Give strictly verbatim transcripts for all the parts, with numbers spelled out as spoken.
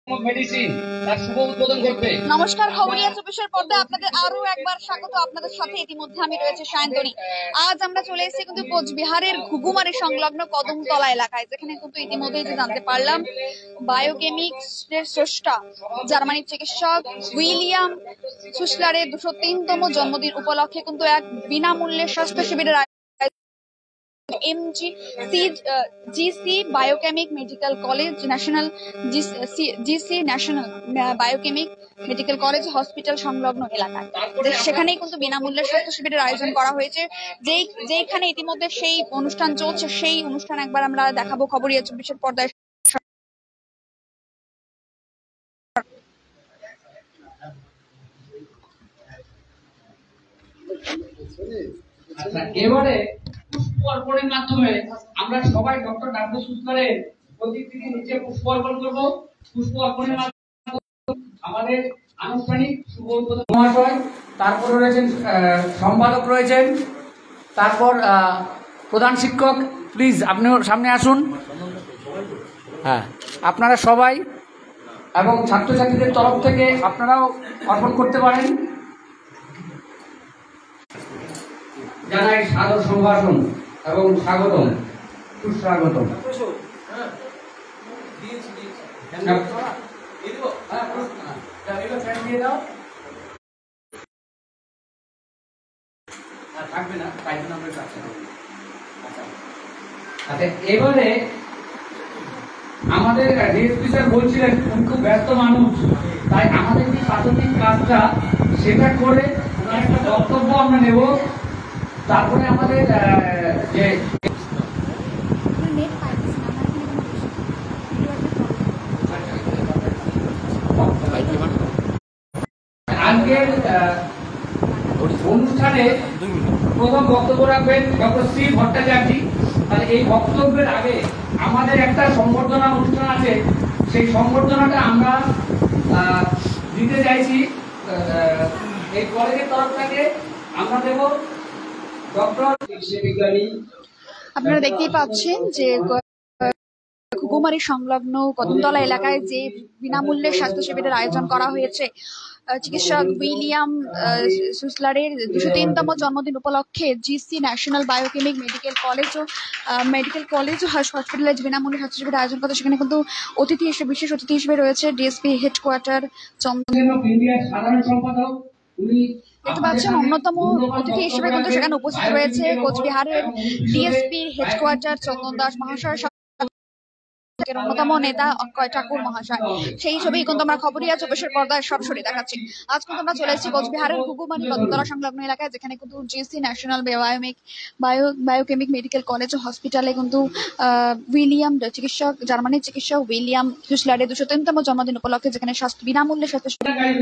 নমস্কার, খবরিয়া চব্বিশের পর্দায় আপনাদের আরো একবার স্বাগত। আপনাদের সাথে ইতিমধ্যে আমি রয়েছে সায়ন্তনী। আজ আমরা চলে এসেছি কিন্তু কোচবিহারের ঘুঘুমারি সংলগ্ন কদমতলা এলাকায়, যেখানে কিন্তু ইতিমধ্যেই যে জানতে পারলাম বায়োকেমিক্সের স্রষ্টা জার্মানির চিকিৎসক উইলিয়াম সুসলারের দুশো তিনতম জন্মদিন উপলক্ষে কিন্তু এক বিনামূল্যে স্বাস্থ্য শিবিরের MG GC biochemic medical college national GC national biochemic medical college hospital সংলগ্ন এলাকায়, সেখানেই কিন্তু বিনামূল্যে স্বাস্থ্য শিবিরের আয়োজন করা হয়েছে। যেই যেখানে ইতিমধ্যে সেই অনুষ্ঠান চলছে, সেই অনুষ্ঠান একবার আমরা দেখাবো খবরিয়া চব্বিশের পর্দায়। এবারে পুষ্প অর্পণের মাধ্যমে আমরা সবাই ডক্টর ডাক্তার সুসলারের প্রতিকৃতি নিচে পুষ্প অর্পণ করবো। পুষ্প অর্পণের মাধ্যমে আমাদের আনুষ্ঠানিক শুভ উদ্বোধন মহাশয়, তারপরে রয়েছেন সম্পাদক রয়েছেন, তারপর প্রধান শিক্ষক। প্লিজ আপনি সামনে আসুন। হ্যাঁ, আপনারা সবাই এবং ছাত্রছাত্রীদের তরফ থেকে আপনারাও অর্পণ করতে পারেন। জানাই সাদর সম্ভাষণ এবং স্বাগতম, সুস্বাগতম। আচ্ছা, এবারে আমাদের ডিএসপি স্যার বলছিলেন উনি খুব ব্যস্ত মানুষ, তাই আমাদের যে প্রাথমিক কাজটা সেটা করে একটা বক্তব্য আমরা নেব। তারপরে আমাদের যে আজকের অনুষ্ঠানে প্রথম বক্তব্য রাখবেন ডক্টর শ্রী ভট্টাচার্য। তাহলে এই বক্তব্যের আগে আমাদের একটা সম্বর্ধনা অনুষ্ঠান আছে, সেই সম্বর্ধনাটা আমরা দিতে চাইছি। এই কলেজের তরফ থেকে আমরা দেব ডক্টর বিজ্ঞানী। আপনারা দেখতেই পাচ্ছেন যে ঘুঘুমারি সংলগ্ন কদমতলা এলাকায় যে বিনামূল্যে স্বাস্থ্য শিবিরের আয়োজন করা হয়েছে চিকিৎসক উইলিয়াম সুসলারের দুশো তিনতম জন্মদিন উপলক্ষে GC national biochemic medical college ও মেডিকেল কলেজ ও হসপিটালে বিনামূল্যে স্বাস্থ্য শিবিরের আয়োজন করতে, সেখানে কিন্তু অতিথি হিসেবে বিশেষ অতিথি হিসেবে রয়েছে ডিএসপি হেডকোয়ার্টার সাধারণ সম্পাদক। দেখতে পাচ্ছেন অন্যতম অতিথি হিসেবে কিন্তু সেখানে উপস্থিত রয়েছে কোচবিহারের ডিএসপি হেডকোয়ার্টার চন্দন দাস মহাশয়, অন্যতম নেতা অক্ষয় ঠাকুর মহাশয়। সেই ছবি কিন্তু আমরা খবরিয়া চব্বিশের পর্দায় সরাসরি দেখাচ্ছি। আজ কিন্তু আমরা চলে এসেছি কোচবিহারের ঘুঘুমারি কদমতলা সংলগ্ন এলাকায়, যেখানে কিন্তু জিসি ন্যাশনাল বায়োমেক বায়ো বায়োকেমিক মেডিকেল কলেজ ও হসপিটালে কিন্তু উইলিয়াম চিকিৎসক জার্মানির চিকিৎসক উইলিয়াম সুসলারের দুশো তিনতম জন্মদিন উপলক্ষে যেখানে স্বাস্থ্য বিনামূল্যে স্বাস্থ্য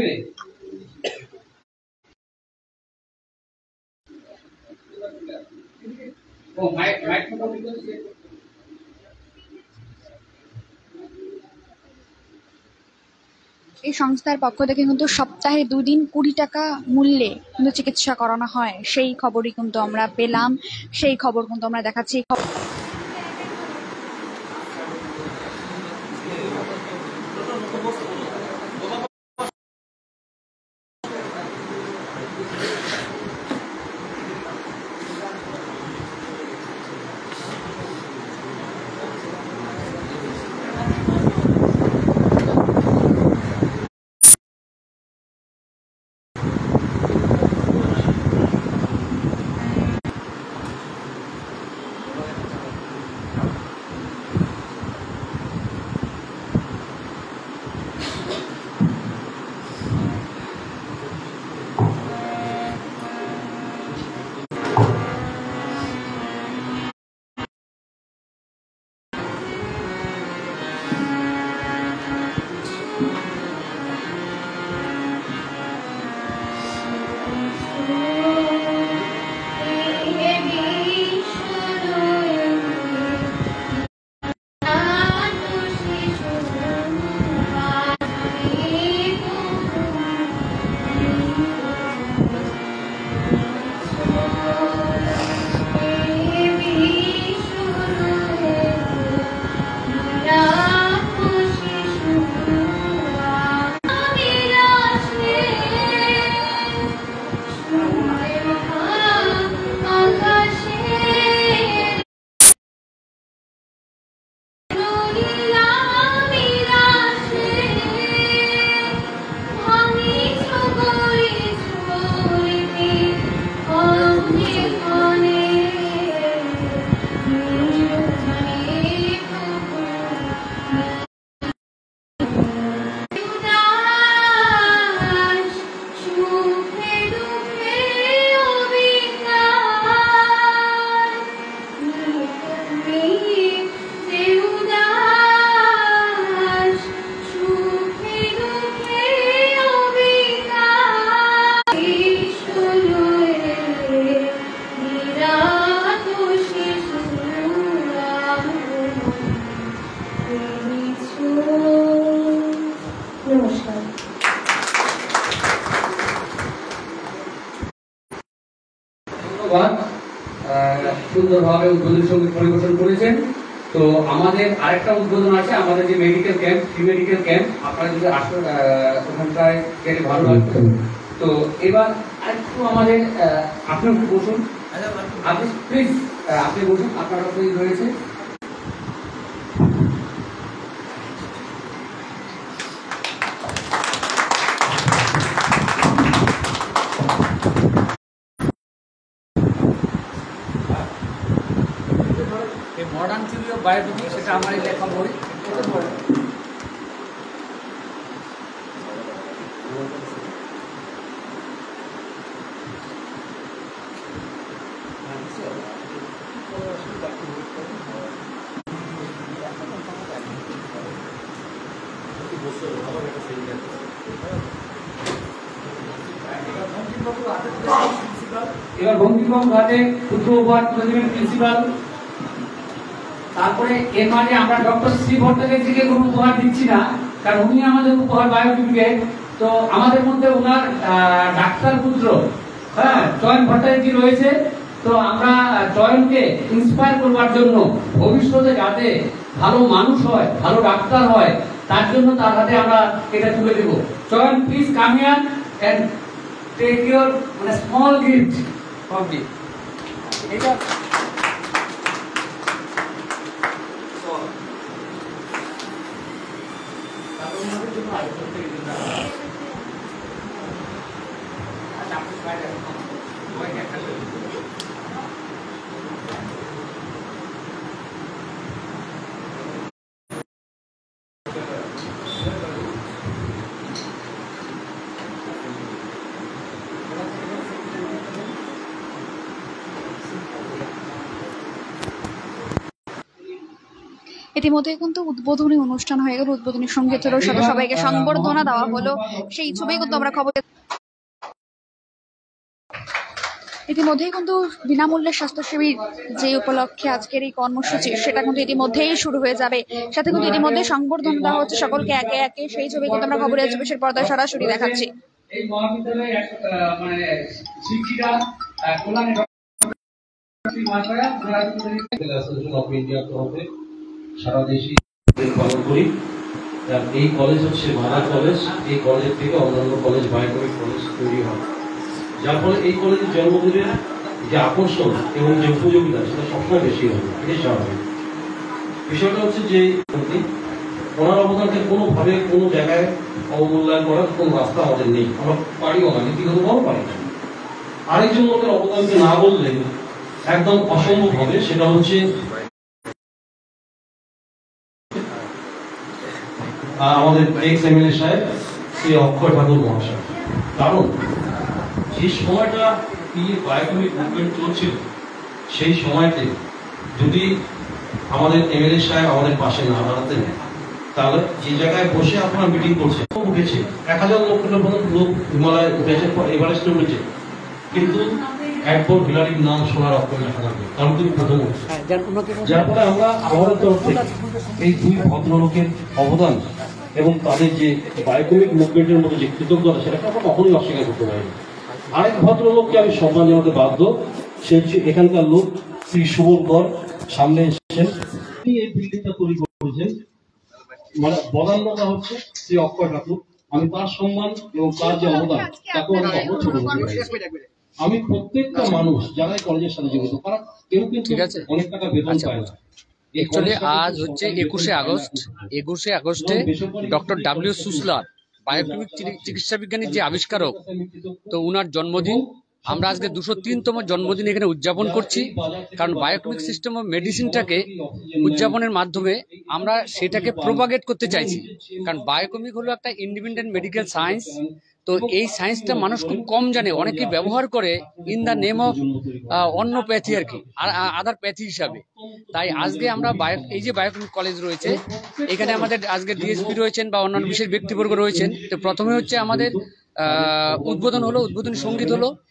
এই সংস্থার পক্ষ থেকে কিন্তু সপ্তাহে দুদিন কুড়ি টাকা মূল্যে কিন্তু চিকিৎসা করানো হয়। সেই খবরই কিন্তু আমরা পেলাম, সেই খবর কিন্তু আমরা দেখাচ্ছি। নমস্কার। ধন্যবাদ। আহ, সুন্দরভাবে উদ্বোধনী সঙ্গীত পরিবেশন করেছেন। তো আমাদের আরেকটা উদ্বোধন আছে, আমাদের যে medical camp, free medical camp, আপনারা যদি আসলে ওখানটায় গেলে ভালো লাগবে। তো এবার আরেকটু আমাদের আহ, আপনি একটু বসুন, আপনি প্লিজ আপনি বসুন, আপনার প্লিজ রয়েছে। মডার্ন থিওরি অফ বায়োটেকনিক, সেটা আমার এই লেখা বই। এবার বঙ্কিমবাবু হাতে ক্ষুদ্র উপহার তুলে দেবেন প্রিন্সিপাল। তারপরে এর মাঝে আমরা ডক্টর শ্রী ভট্টাচার্যকে কোনো উপহার দিচ্ছি না, কারণ উনি আমাদের উপহার বায়োটিকে। তো আমাদের মধ্যে ওনার ডাক্তার পুত্র, হ্যাঁ, চয়ন ভট্টাচার্য রয়েছে। তো আমরা চয়নকে ইন্সপায়ার করবার জন্য, ভবিষ্যতে যাতে ভালো মানুষ হয়, ভালো ডাক্তার হয়, তার জন্য তার হাতে আমরা এটা তুলে দেব। Chayan, please come here and take your মানে স্মল গিফট ফ্রম মি। এটা ইতিমধ্যে কিন্তু উদ্বোধনী অনুষ্ঠান হয়ে গেল, উদ্বোধনী সঙ্গীতের সাথে সবাইকে সংবর্ধনা দেওয়া হলো, সেই ছবি কিন্তু আমরা খবর। ইতিমধ্যেই কিন্তু বিনামূল্যে স্বাস্থ্যসেবী যে উপলক্ষে আজকের এই কর্মসূচি, সেটা কিন্তু ইতিমধ্যেই শুরু হয়ে যাবে। সাথে কিন্তু ইতিমধ্যে সংবর্ধনা দেওয়া হচ্ছে সকলকে একে একে, সেই ছবি কিন্তু আমরা খবরের চব্বিশের পর্দায় সরাসরি দেখাচ্ছি। এই মহাবিদ্যালয়ে মানে শিক্ষিকা কল্যাণী সারা দেশে পালন করি। এই কলেজ হচ্ছে ভাড়া কলেজ। এই কলেজ থেকে অন্যান্য কলেজ, বায়োকেমিক কলেজ তৈরি হয়, যার ফলে এই কলেজের জন্মদিনের যে আকর্ষণ এবং যে উপযোগিতা, সেটা সবসময় বেশি হবে, এটাই স্বাভাবিক। বিষয়টা হচ্ছে যে ওনার অবদানকে কোনোভাবে কোনো জায়গায় অবমূল্যায়ন করার কোনো রাস্তা আমাদের নেই, আমরা পারিও না, নীতিগতভাবে পারি না। আরেকজন লোকের অবদানকে না বললে একদম অসম্ভব হবে, সেটা হচ্ছে আমাদের এক্স এমএলএ সাহেব শ্রী অক্ষয় ঠাকুর মহাশয়। কারণ যে সময়টা এই বায়োকেমিক মুভমেন্ট চলছিল, সেই সময়তে যদি আমাদের এমএলএ সাহেব আমাদের পাশে না দাঁড়াতেন, তাহলে যে জায়গায় বসে আপনারা মিটিং করছে উঠেছে, এক হাজার লোকের লোক হিমালয় উঠেছে, এভারেস্টে উঠেছে, কিন্তু একবার হিলারির নাম শোনার অক্ষর লেখা থাকবে, কারণ তিনি প্রথম উঠছে। যার ফলে আমরা আমাদের তরফ থেকে এই দুই ভদ্রলোকের অবদান এবং তাদের যে বায়োকেমিক মুভমেন্টের মধ্যে যে কৃতজ্ঞতা, সেটাকে আমরা কখনোই অস্বীকার করতে পারি না। আরেক ভদ্রলোককে আমি সম্মান জানাতে বাধ্য, সে হচ্ছে এখানকার লোক শ্রী সুবোধ কর, সামনে এসেছেন। তিনি এই বিল্ডিংটা তৈরি করেছেন, মানে বদান্যতা হচ্ছে শ্রী অক্ষয় ঠাকুর। আমি তার সম্মান এবং তার যে অবদান, তাকেও আমি কখনো ছোট করতে পারি। আমি প্রত্যেকটা মানুষ যারা এই কলেজের সাথে জড়িত, তারা কেউ কিন্তু অনেক টাকা বেতন পায় না। একচুয়ালি আজ হচ্ছে একুশে আগস্ট। একুশে আগস্টে ডক্টর ডাব্লিউ সুসলার, বায়োকেমিক চিকিৎসা বিজ্ঞানীর যে আবিষ্কারক, তো উনার জন্মদিন। আমরা আজকে দুশো তিনতম জন্মদিন এখানে উদযাপন করছি, কারণ বায়োকেমিক সিস্টেম অফ মেডিসিনটাকে উদযাপনের মাধ্যমে আমরা সেটাকে প্রোপাগেট করতে চাইছি। কারণ বায়োকেমিক হলো একটা ইন্ডিপেন্ডেন্ট মেডিকেল সায়েন্স। তো এই সায়েন্সটা মানুষ খুব কম জানে, অনেকে ব্যবহার করে ইন দ্য নেম অফ অন্য প্যাথি আর কি, আর আদার প্যাথি হিসাবে। তাই আজকে আমরা বায়ো এই যে বায়োকেমিক কলেজ রয়েছে, এখানে আমাদের আজকে ডিএসপি রয়েছেন বা অন্যান্য বিশেষ ব্যক্তিবর্গ রয়েছেন। তো প্রথমে হচ্ছে আমাদের আহ উদ্বোধন হলো, উদ্বোধনী সঙ্গীত হলো,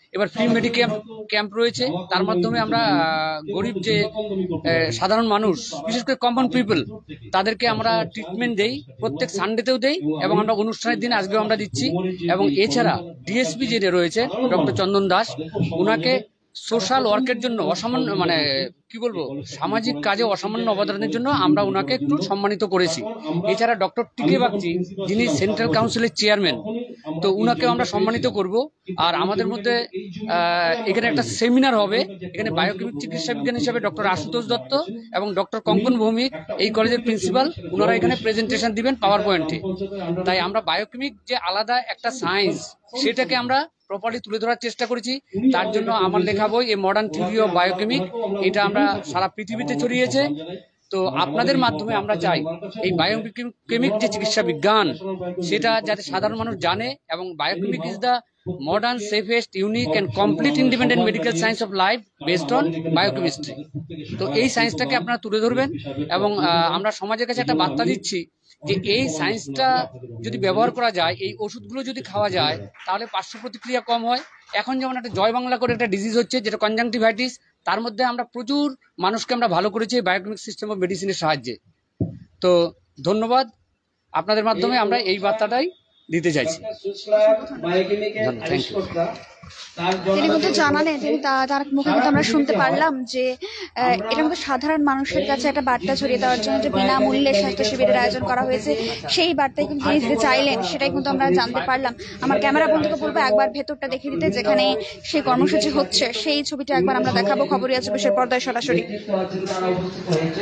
এবার ফ্রি মেডিক্যাম্প ক্যাম্প রয়েছে, তার মাধ্যমে আমরা আহ, গরিব যে আহ, সাধারণ মানুষ, বিশেষ করে কমন পিপল, তাদেরকে আমরা ট্রিটমেন্ট দেই, প্রত্যেক সানডেতেও দেই এবং আমরা অনুষ্ঠানের দিন আজকেও আমরা দিচ্ছি। এবং এছাড়া ডিএসপি যে রয়েছে ডক্টর চন্দন দাস, ওনাকে সোশ্যাল ওয়ার্কের জন্য অসামান্য মানে কি বলবো সামাজিক কাজে অসামান্য অবদানের জন্য আমরা ওনাকে একটু সম্মানিত করেছি। এছাড়া ডক্টর টিকে বাগচি, যিনি সেন্ট্রাল কাউন্সিলের চেয়ারম্যান, তো উনাকেও আমরা সম্মানিত করব। আর আমাদের মধ্যে আহ, এখানে একটা সেমিনার হবে, এখানে বায়োকেমিক চিকিৎসা বিজ্ঞান হিসেবে ডক্টর আশুতোষ দত্ত এবং ডক্টর কঙ্কন ভৌমিক, এই কলেজের প্রিন্সিপাল, ওনারা এখানে প্রেজেন্টেশন দিবেন পাওয়ার পয়েন্টে। তাই আমরা বায়োকেমিক যে আলাদা একটা সায়েন্স, সেটাকে আমরা প্রপারলি তুলে ধরার চেষ্টা করেছি। তার জন্য আমার লেখা বই a modern theory of biochemic, এটা আমরা সারা পৃথিবীতে ছড়িয়েছে। তো আপনাদের মাধ্যমে আমরা চাই এই বায়োকেমিক যে চিকিৎসা বিজ্ঞান, সেটা যাতে সাধারণ মানুষ জানে। এবং biochemic is the modern safest unique and complete independent medical science of life based on biochemistry. তো এই সায়েন্সটাকে আপনারা তুলে ধরবেন এবং আহ, আমরা সমাজের কাছে একটা বার্তা দিচ্ছি যে এই সায়েন্সটা যদি ব্যবহার করা যায়, এই ওষুধগুলো যদি খাওয়া যায়, তাহলে পার্শ্ব প্রতিক্রিয়া কম হয়। এখন যেমন একটা জয় বাংলা করে একটা ডিজিজ হচ্ছে, যেটা কনজাংটিভাইটিস, তার মধ্যে আমরা প্রচুর মানুষকে আমরা ভালো করেছি বায়োকেমিক সিস্টেম অফ মেডিসিনের সাহায্যে। তো ধন্যবাদ, আপনাদের মাধ্যমে আমরা এই বার্তাটাই দিতে চাইছি। Thank you. তিনি কিন্তু জানালেন, তিনি তা- তার মুখে কিন্তু আমরা শুনতে পারলাম যে আহ, এটা কিন্তু সাধারণ মানুষের কাছে একটা বার্তা ছড়িয়ে দেওয়ার জন্য যে বিনামূল্যে স্বাস্থ্য শিবিরের আয়োজন করা হয়েছে, সেই বার্তায় কিন্তু তিনি দিতে চাইলেন, সেটাই কিন্তু আমরা জানতে পারলাম। আমার ক্যামেরা বন্ধুকে বলবো একবার ভেতরটা দেখিয়ে দিতে, যেখানে সেই কর্মসূচি হচ্ছে সেই ছবিটা একবার আমরা দেখাবো খবরই আছে বিশেষ পর্দায় সরাসরি। তারা উপস্থিত হয়েছে।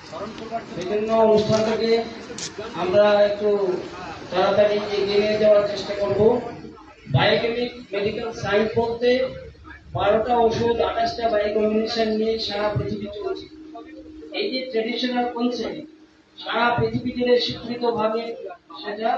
বিভিন্ন অনুষ্ঠানটাকে আমরা একটু তাড়াতাড়ি এগিয়ে নিয়ে যাওয়ার চেষ্টা করব। বায়োকেমিক মেডিকেল সায়েন্স বলতে বারোটা ওষুধ, আঠাশটা বায়োকম্বিনেশন নিয়ে সারা পৃথিবী চলছে। এই যে ট্রেডিশনাল কনসেপ্ট সারা পৃথিবী জুড়ে স্বীকৃত ভাবে সেটা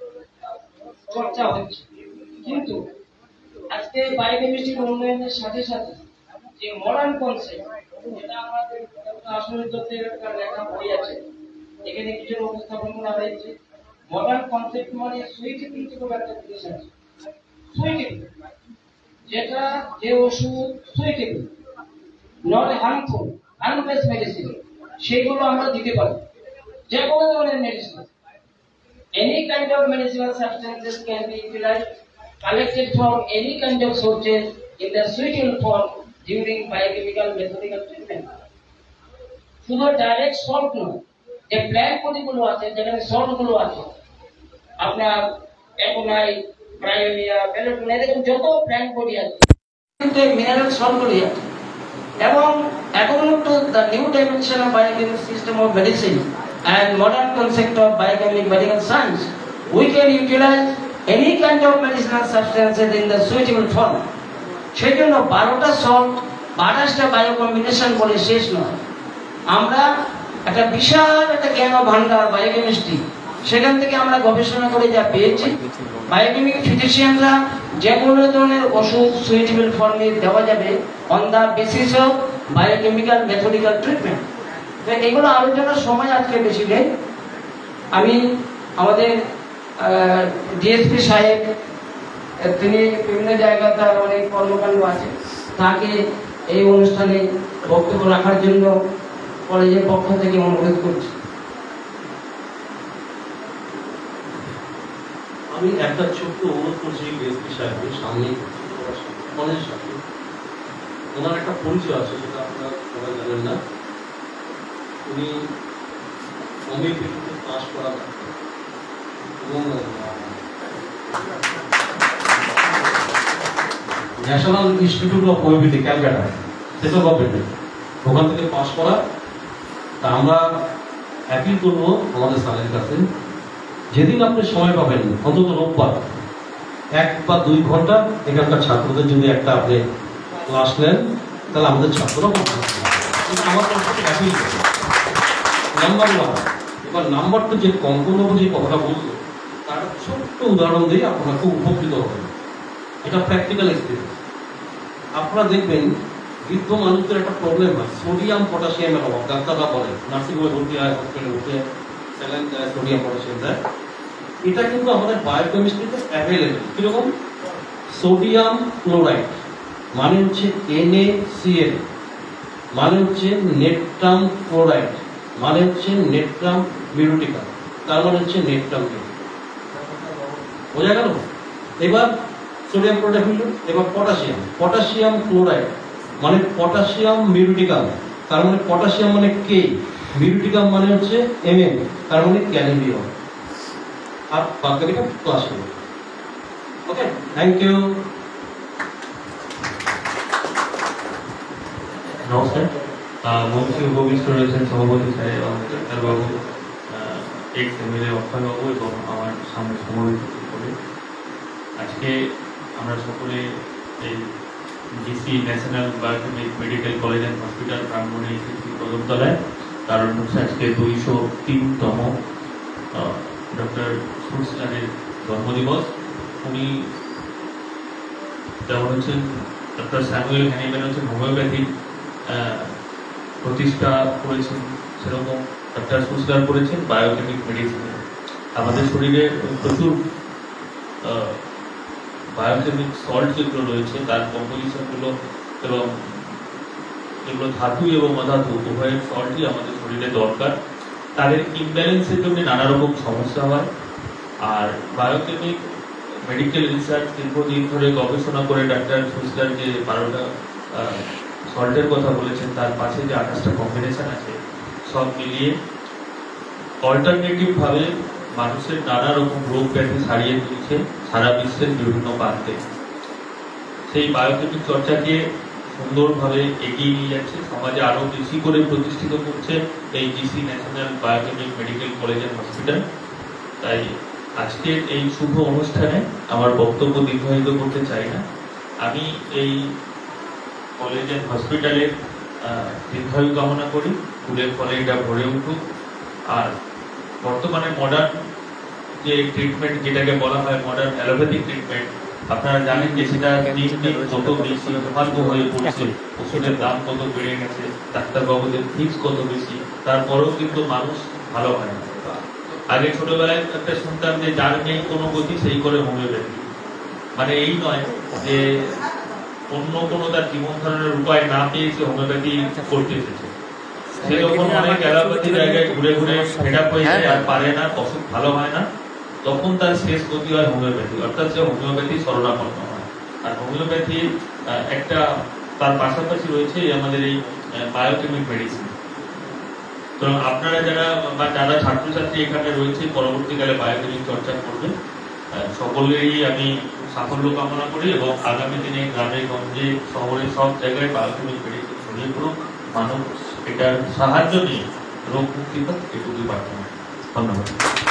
চর্চা হচ্ছে, কিন্তু আজকে বায়োকেমিস্ট্রির উন্নয়নের সাথে সাথে যে মডার্ন কনসেপ্ট, এটা আমাদের আসলে তত্ত্বের একটা লেখা বই আছে, এখানে কিছু উপস্থাপন করা হয়েছে। মডার্ন কনসেপ্ট মানে সুইটিং প্রিন্সিপাল একটা জিনিস আছে, সুইটিং, যেটা যে ওষুধ suiting not harmful harmless medicine, সেগুলো আমরা দিতে পারি। যে কোনো ধরনের medicine, any kind of medicinal substances can be utilized, collected from any kind of sources in the suitable form during biochemical methodical treatment. শুধু ডাইরেক্ট সল্ট নয়, যে প্ল্যান্ট বডিগুলো আছে, যেখানে সল্ট গুলো আছে, আপনার অ্যাকোনাই, ব্রায়োনিয়া, বেলোটোনা, এরকম যত প্ল্যান্ট বডি আছে, কিন্তু মিনারেল সল্ট গুলো আছে। এবং according to the new dimension of biochemical system of medicine and modern concept of biochemical medical science, we can utilize any kind of medicinal substances in the suitable form. সেই জন্য বারোটা salt, আঠাশটা bio combination বলে শেষ নয়। আমরা একটা বিশাল একটা জ্ঞান ভান্ডার বায়োকেমিস্ট্রি, সেখান থেকে আমরা গবেষণা করে যা পেয়েছি, বায়োকেমিক ফিজিশিয়ানরা যে কোনো ধরনের ওষুধ সুইটেবল ফর্মে দেওয়া যাবে on the basis of biochemical methodical treatment. তো এগুলো আলোচনার সময় আজকে বেশি নেই। আমি আমাদের ডিএসপি সাহেব, তিনি বিভিন্ন জায়গায় তার অনেক কর্মকাণ্ড আছে, তাকে এই অনুষ্ঠানে বক্তব্য রাখার জন্য কলেজের পক্ষ থেকে অনুরোধ করছি। আমি একটা ছোট্ট অনুরোধ করছি ডিএসপি সাহেবের সামনে, কলেজের সাথে ওনার একটা পরিচয় আছে, সেটা আপনারা সবাই জানেন না। উনি হোমিওপ্যাথিতে পাশ করা এবং national institute of homoeopathy Calcutta, সেটা গভর্নমেন্ট, ওখান থেকে পাশ করা। তা আমরা অ্যাপিল করবো আমাদের স্যারের কাছে, যেদিন আপনি সময় পাবেন, অন্তত রোববার এক বা দুই ঘন্টা এখানকার ছাত্রদের যদি একটা আপনি ক্লাস নেন, তাহলে আমাদের ছাত্ররা আমার অ্যাপিল করবে। নাম্বার ওয়ান, এবার নাম্বার টু, যে কঙ্কনবাবু যে কথাটা বললো, তার ছোট্ট উদাহরণ দিয়ে আপনারা খুব উপকৃত হবেন। এটা প্র্যাকটিক্যাল এক্সপিরিয়েন্স। আপনারা দেখবেন বৃদ্ধ মানুষদের একটা প্রবলেম হয়, সোডিয়াম পটাশিয়ামের অভাব। ডাক্তাররা বলে নার্সিংহোমে ভর্তি হয়, হসপিটালে ভর্তি হয়, স্যালাইন দেয়, সোডিয়াম পটাশিয়াম দেয়। এটা কিন্তু আমাদের বায়োকেমিস্ট্রিতে অ্যাভেলেবেল। কিরকম? সোডিয়াম ক্লোরাইড মানে হচ্ছে NaCl, মানে হচ্ছে নেট্রাম ক্লোরাইড, মানে হচ্ছে নেট্রাম মিউটিকা, তার মানে হচ্ছে নেট্রাম। বোঝা গেল? এবার সোডিয়াম ক্লোরাইড হইল। এবার পটাশিয়াম, পটাশিয়াম ক্লোরাইড মানে পটাশিয়াম মিউটিকাম, তার মানে পটাশিয়াম মানে কে, মিউটিকাম মানে হচ্ছে Mn, তার মানে ক্যালিডিয়াম। আর বাকিটা ক্লাস করব। Okay, thank you. নমস্কার, মঞ্চে উপবিষ্ট রয়েছেন সভাপতি স্যার এবং ডাক্তারবাবু, এক্স এমএলএ অক্ষয়বাবু এবং আমার সামনে সমবেত করে আজকে আমরা সকলে এই GC national biochemic medical college and hospital প্রাঙ্গণে এসেছি কদমতলায়। কারণ হচ্ছে আজকে দুইশো তিনতম ডক্টর সুলস্টানের জন্মদিবস। উনি যেমন হচ্ছেন ডক্টর স্যামুয়েল হ্যানিম্যান হচ্ছেন হোমিওপ্যাথি প্রতিষ্ঠা করেছেন, সেরকম ডক্টর সুলস্টার করেছেন বায়োকেমিক মেডিসিন। আমাদের শরীরে প্রচুর বায়োকেমিক সল্ট যেগুলো রয়েছে তার কম্পোজিশনগুলো এবং যেগুলো ধাতু এবং অধাতু উভয়ের সল্টই আমাদের শরীরে দরকার। তাদের ইমব্যালেন্সের জন্য নানা রকম সমস্যা হয়। আর বায়োকেমিক মেডিকেল রিসার্চ দীর্ঘদিন ধরে গবেষণা করে ডাক্তার সুলস্টার যে বারোটা সল্টের কথা বলেছেন তার পাশে যে আঠাশটা কম্বিনেশন আছে, সব মিলিয়ে অল্টারনেটিভ ভাবে মানুষের নানা রকম রোগ ব্যাধি সারিয়ে তুলছে সারা বিশ্বের বিভিন্ন প্রান্তে। সেই বায়োকেমিক চর্চাকে সুন্দরভাবে এগিয়ে নিয়ে যাচ্ছে, সমাজে আরো বেশি করে প্রতিষ্ঠিত করছে এই GC national biochemic medical college and hospital. তাই আজকের এই শুভ অনুষ্ঠানে আমার বক্তব্য দীর্ঘায়িত করতে চাই না। আমি এই কলেজ অ্যান্ড হসপিটালের দীর্ঘায়ু কামনা করি, ফুলের ফলে এটা ভরে উঠুক। আর বর্তমানে মডার্ন যে ট্রিটমেন্ট যেটাকে বলা হয় মডার্ন অ্যালোপ্যাথিক ট্রিটমেন্ট, আপনারা জানেন যে সেটা দিন দিন কত বেশি দুর্ভাগ্য হয়ে পড়ছে, ওষুধের দাম কত বেড়ে গেছে, ডাক্তারবাবুদের ফিস কত বেশি, তারপরেও কিন্তু মানুষ ভালো হয় না। আগে ছোটবেলায় একটা শুনতাম যে যার নেই কোনো গতি সেই করে হোমিওপ্যাথি, মানে এই নয় যে অন্য কোনো তার জীবন ধারণের উপায় না পেয়েছে হোমিওপ্যাথি করতে এসেছে। সে যখন অনেক অ্যালোপ্যাথি জায়গায় ঘুরে ঘুরে ফেড আপ হয়ে যায় আর পারে না, অসুখ ভালো হয় না, তখন তার শেষ গতি হয় হোমিওপ্যাথি, অর্থাৎ সে হোমিওপ্যাথি শরণাপন্ন হয়। আর হোমিওপ্যাথি একটা তার পাশাপাশি রয়েছে আমাদের এই বায়োকেমিক মেডিসিন। তো আপনারা যারা বা যারা ছাত্রছাত্রী এখানে রয়েছে পরবর্তীকালে বায়োকেমিক চর্চা করবে, সকলেরই আমি সাফল্য কামনা করি এবং আগামী দিনে গ্রামে গঞ্জে শহরে সব জায়গায় বায়োকেমিক মেডিসিন ছড়িয়ে পড়ুক, মানুষ এটার সাহায্য নিয়ে রোগ মুক্তি পাক, এটুকুই প্রার্থনা। ধন্যবাদ।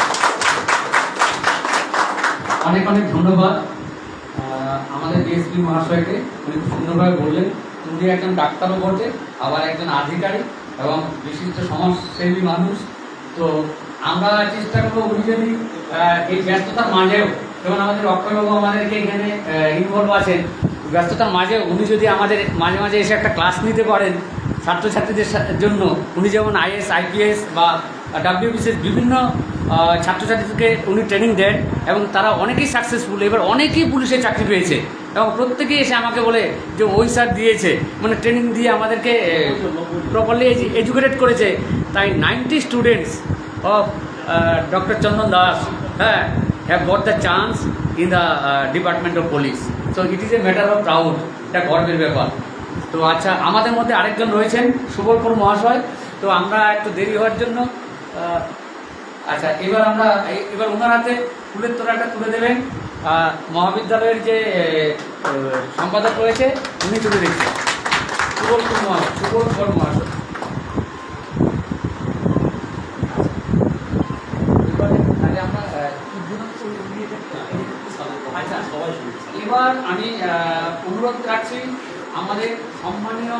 অনেক অনেক ধন্যবাদ আমাদের ডিএসপি মহাশয়কে। উনি খুব সুন্দরভাবে বললেন। উনি একজন ডাক্তারও বটে, আবার একজন আধিকারিক এবং বিশিষ্ট সমাজসেবী মানুষ। তো আমরা চেষ্টা করবো উনি যদি এই ব্যস্ততার মাঝেও, যেমন আমাদের অক্ষয়বাবু আমাদেরকে এখানে ইনভলভ আছেন, ব্যস্ততার মাঝে উনি যদি আমাদের মাঝে মাঝে এসে একটা ক্লাস নিতে পারেন ছাত্রছাত্রীদের জন্য। উনি যেমন আইএস আইপিএস বা ডাব্লিউবিসিএস বিভিন্ন ছাত্রছাত্রীদেরকে উনি ট্রেনিং দেন এবং তারা অনেকেই সাকসেসফুল, এবার অনেকেই পুলিশে চাকরি পেয়েছে এবং প্রত্যেকেই এসে আমাকে বলে যে ওই স্যার দিয়েছে, মানে ট্রেনিং দিয়ে আমাদেরকে প্রপারলি এডুকেটেড করেছে। তাই ninety students of doctor Chandan Das হ্যাঁ have got the chance in the department of police. So it is a matter of proud, এটা গর্বের ব্যাপার। তো আচ্ছা, আমাদের মধ্যে আরেকজন রয়েছেন সুবলপুর মহাশয়। তো আমরা একটু দেরি হওয়ার জন্য আচ্ছা এবার আমরা এবার ওনার হাতে ফুলের তোড়াটা তুলে দেবেন। মহাবিদ্যালয়ের যে সম্পাদক রয়েছে উনি তুলে দিচ্ছেন, সুবলপুর মহাশয়। সুবলপুর মহাশয় আচ্ছা, এবার আমি অনুরোধ রাখছি আমাদের সম্মানীয়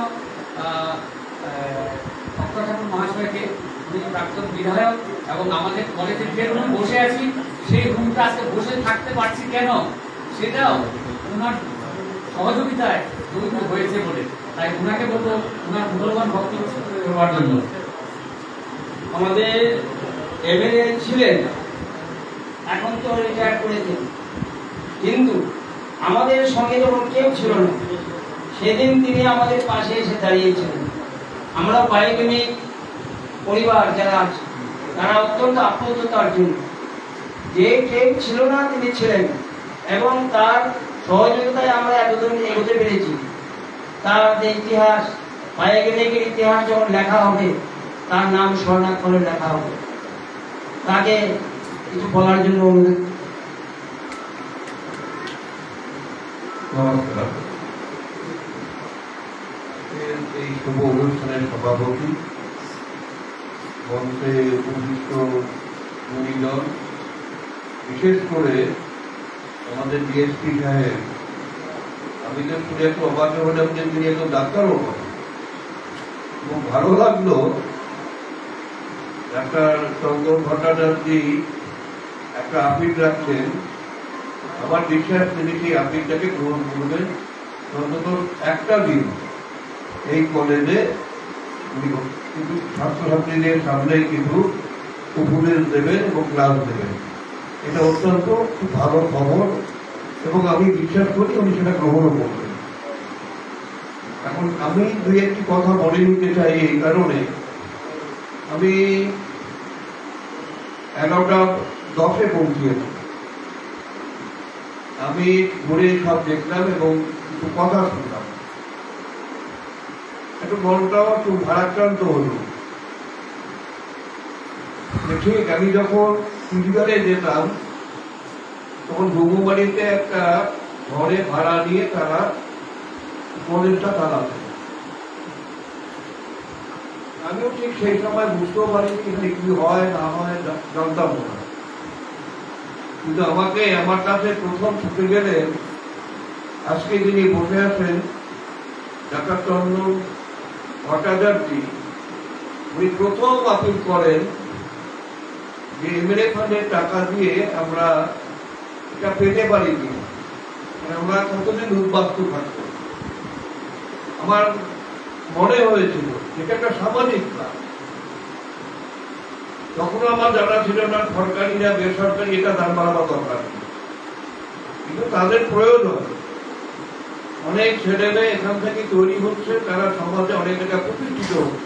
ডক্টর ঠাকুর মহাশয়কে, উনি প্রাক্তন বিধায়ক এবং আমাদের কলেজে যে রুমে বসে আছি সেই রুমটা আজকে বসে থাকতে পারছি কেন, সেটাও ওনার সহযোগিতায় তৈরি হয়েছে বলে। তাই ওনাকে বলবো ওনার মূল্যবান বক্তব্য দেওয়ার জন্য। আমাদের এমএলএ ছিলেন, এখন তো রিটায়ার করেছেন, কিন্তু আমাদের সঙ্গে যখন কেউ ছিল না সেদিন তিনি আমাদের পাশে এসে দাঁড়িয়েছিলেন। আমরা বায়োকেমিক পরিবার যারা আছে তারা অত্যন্ত আপ্লুত তার জন্য, যে কেউ ছিল না তিনি ছিলেন, এবং তার সহযোগিতায় আমরা এতদিন এগোতে পেরেছি। তার যে ইতিহাস, বায়োকেমিকের ইতিহাস যখন লেখা হবে তার নাম স্বর্ণাক্ষরে লেখা হবে। তাকে কিছু বলার জন্য অনুরোধ। নমস্কার। এই শুভ অনুষ্ঠানের সভাপতি, মঞ্চে উপস্থিত মুনিজন, বিশেষ করে আমাদের ডিএসপি সাহেব, আমি তো শুনে একটু অবাক হলাম যে তিনি একজন ডাক্তারও হন। এবং ভালো লাগলো ডাক্তার চন্দন ভট্টাচার্য একটা আপিল রাখছেন। আমার বিশ্বাস তিনি সেই আপিলটাকে গ্রহণ করবেন। অন্তত একটা দিন এই কলেজে কিন্তু ছাত্রছাত্রীদের সামনে কিন্তু উপদেশ দেবেন এবং ক্লাস দেবেন। এটা অত্যন্ত খুব ভালো খবর এবং আমি বিশ্বাস করি উনি সেটা গ্রহণও করবেন। এখন আমি দুই একটি কথা বলে নিতে চাই। এই কারণে আমি এগারোটা দশে পৌঁছিয়েছি। আমি ঘুরে সব দেখলাম এবং একটু কথা শুনলাম। একটু মনটাও একটু ভারাক্রান্ত হল। ঠিক আমি যখন কুচবিহারে যেতাম তখন ডুমুবাড়িতে একটা ঘরে ভাড়া নিয়ে তারা কলেজটা চালাতেন। আমিও ঠিক সেই সময় বুঝতেও পারিনি কি হয় না হয়, জানতাম না। কিন্তু আমাকে আমার কাছে প্রথম ছুটে গেলেন আজকে যিনি বসে আছেন ডাক্তার চন্দন ভট্টাচার্য। উনি প্রথম আপিল করেন যে এমএলএ ফান্ডের টাকা দিয়ে আমরা এটা পেতে পারি কিনা, আমরা কতদিন উদ্বাস্ত থাকবো। আমার মনে হয়েছিল এটা একটা সামাজিক কাজ। তখন আমার জানা ছিল না সরকারি না বেসরকারি এটা দাম বাড়াবার দরকার, কিন্তু তাদের প্রয়োজন। অনেক ছেলে মেয়ে এখান থেকে তৈরি হচ্ছে, তারা সমাজে অনেক জায়গা প্রতিষ্ঠিত হচ্ছে।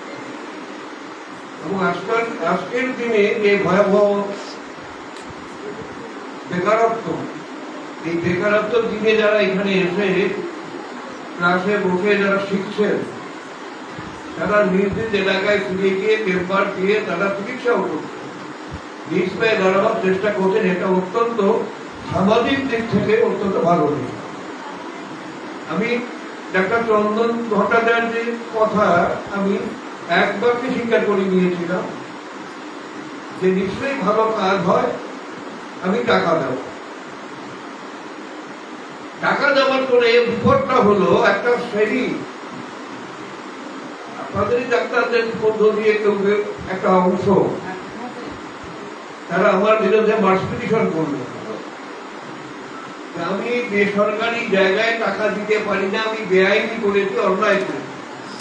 এবং আজকাল আজকের দিনে যে ভয়াবহ বেকারত্ব, এই বেকারত্ব দিনে যারা এখানে এসে ক্লাসে বসে যারা শিখছেন, তারা নিজ নিজ এলাকায় ফিরে গিয়ে পেপার দিয়ে তারা চিকিৎসাও করছে, নিজ পায়ে দাঁড়াবার চেষ্টা করছেন। এটা অত্যন্ত সামাজিক দিক থেকে অত্যন্ত ভালো দিক। আমি ডাক্তার চন্দন ভট্টাচার্যের কথা আমি একবারকে স্বীকার করে নিয়েছিলাম যে নিশ্চয়ই ভালো কাজ হয়, আমি টাকা দেব। টাকা দেওয়ার পরে বিপদটা হলো একটা শ্রেণী আপনাদের ডাক্তারদের পদ্ধতি কেউ একটা অংশ তারা আমার বিরুদ্ধে মার্চ পিটিশন করলো। আমি বেসরকারি জায়গায় টাকা দিতে পারি না, আমি বেআইনি করেছি, অন্যায় করেছি।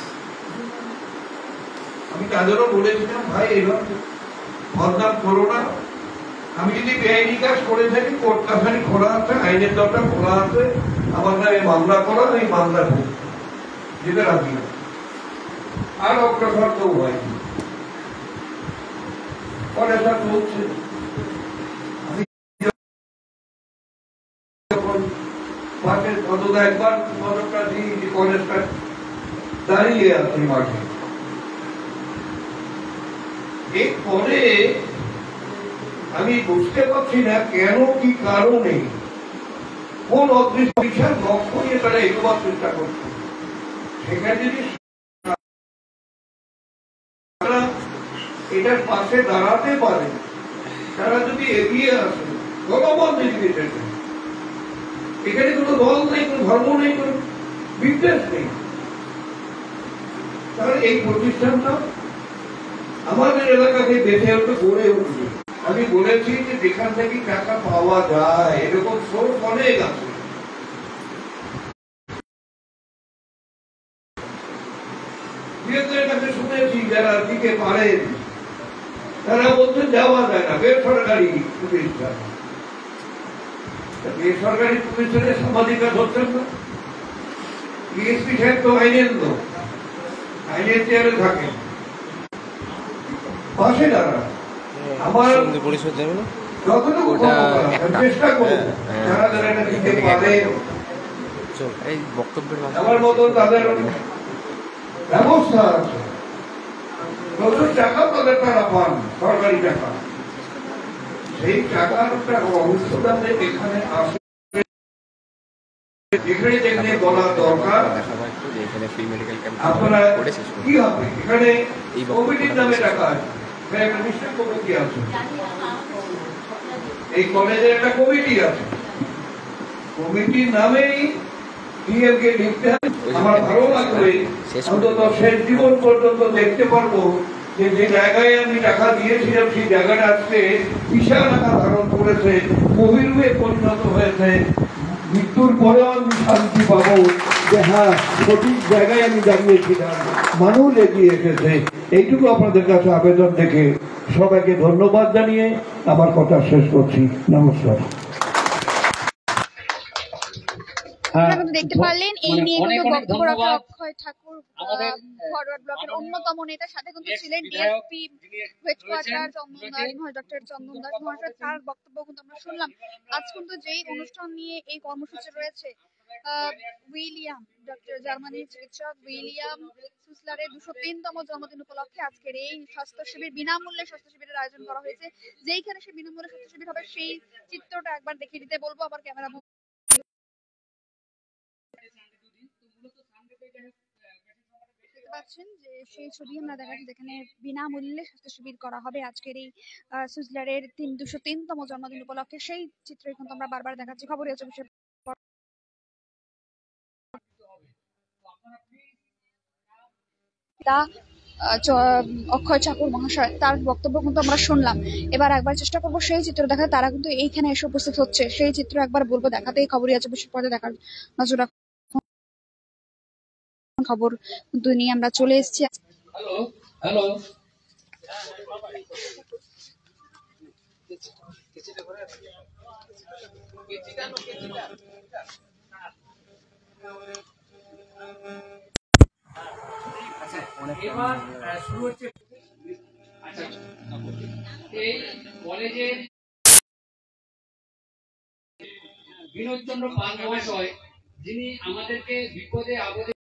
আমি তাদেরও বলেছিলাম ভাই এইভাবে বদনাম করো না। আমি যদি বেআইনি কাজ করে থাকি কোর্ট কাছারি খোলা আছে, আইনের দরকার খোলা আছে, আমার নামে মামলা করো, আমি মামলা করি, যেটা রাখি না। আর অগ্রসর কেউ হয়নি, কলেজটা চলছে। আমি যখন মাঠের পদটা একবার পদকটা দিই, কলেজটা দাঁড়িয়ে আছি মাঠে। এরপরে আমি বুঝতে পারছি না কেন, কি কারণে, কোন অদৃশ্য বিষয় লক্ষ্য নিয়ে তারা এগোবার চেষ্টা করছে। সেখানে যদি এটার পাশে দাঁড়াতে পারে, তারা যদি এগিয়ে আসে, জনগণ নির্বিশেষে, এখানে কোনো দল নেই, কোনো ধর্ম নেই, কোনো বিদ্বেষ নেই, তাহলে এই প্রতিষ্ঠানটা আমাদের এলাকাকে বেঁচে উঠে গড়ে উঠবে। আমি বলেছি যে যেখান থেকে টাকা পাওয়া যায় এরকম সোর্স অনেক আছে। কাছে শুনেছি যারা দিতে পারেন তারা বলছেন যাওয়া যায় না, বেসরকারি প্রতিষ্ঠান। বেসরকারি প্রতিষ্ঠানে সামাজিক কাজ হচ্ছেন না, ডিএসপি সাহেব তো আইনের লোক, আইনের চেয়ারে থাকেন, পাশে দাঁড়ান। আমার পরিষদ যাবে না যতটুকু চেষ্টা করবো যারা যারা এটা দিতে পারে এই বক্তব্যের আমার মতো তাদের ব্যবস্থা আছে। প্রচুর টাকা তাদের তারা পান, সরকারি টাকা, সেই টাকার একটা অংশটা এখানে আসে, এখানে যেখানে বলা দরকার। আপনারা কি হবে এখানে কমিটির নামে টাকা আছে, একটা নিশ্চয় কমিটি আছে, এই কলেজের একটা কমিটি আছে, কমিটির নামেই ডিএমকে লিখতে হবে। আমার ভালো লাগবে অন্তত শেষ জীবন পর্যন্ত দেখতে পারবো যে যে জায়গায় আমি টাকা দিয়েছিলাম সেই জায়গাটা আজকে বিশাল টাকা ধারণ করেছে, বহির্ভূমে পরিণত হয়েছে। মৃত্যুর পরেও আমি শান্তি পাবো যে হ্যাঁ সঠিক জায়গায় আমি দাঁড়িয়েছিলাম, মানুষ এগিয়ে এসেছে। এইটুকু আপনাদের কাছে আবেদন দেখে সবাইকে ধন্যবাদ জানিয়ে আমার কথা শেষ করছি। নমস্কার। আপনারা কিন্তু দেখতে পারলেন এই নিয়ে কিন্তু বক্তব্য রাখা অক্ষয় ঠাকুর ফরওয়ার্ড ব্লকের অন্যতম নেতা, সাথে কিন্তু ছিলেন ডিএসপি হেডকোয়ার্টার চন্দন দাস মহাশয়, ডক্টর চন্দন দাস মহাশয়, তার বক্তব্য কিন্তু আমরা শুনলাম। আজ কিন্তু যেই অনুষ্ঠান নিয়ে এই কর্মসূচি রয়েছে, উইলিয়াম ডক্টর জার্মানির চিকিৎসক উইলিয়াম সুসলারের দুশো তিনতম জন্মদিন উপলক্ষে আজকের এই স্বাস্থ্য শিবির, বিনামূল্যে স্বাস্থ্য শিবিরের আয়োজন করা হয়েছে। যেইখানে সে বিনামূল্যে স্বাস্থ্য শিবির হবে সেই চিত্রটা একবার দেখিয়ে দিতে বলবো আবার ক্যামেরা। দেখতে পাচ্ছেন যে সেই ছবি আমরা দেখাচ্ছি যেখানে বিনামূল্যে স্বাস্থ্য শিবির করা হবে আজকের এই সুজলারের তিন দুশো তিনতম জন্মদিন উপলক্ষে, সেই চিত্রই কিন্তু আমরা বারবার দেখাচ্ছি খবরে চব্বিশে। অক্ষয় ঠাকুর মহাশয় তার বক্তব্য কিন্তু আমরা শুনলাম। এবার একবার চেষ্টা করবো সেই চিত্র দেখাতে, তারা কিন্তু এইখানে এসে উপস্থিত হচ্ছে, সেই চিত্র একবার বলবো দেখাতে। এই খবরই আছে বিশ্ব পর্যায়ে দেখার নজর রাখুন। খবর কিন্তু নিয়ে আমরা চলে এসেছি। হ্যালো হ্যালো এবার শুরু হচ্ছে এই কলেজের বিনোদ চন্দ্র পাল মহাশয়, যিনি আমাদেরকে বিপদে আপদে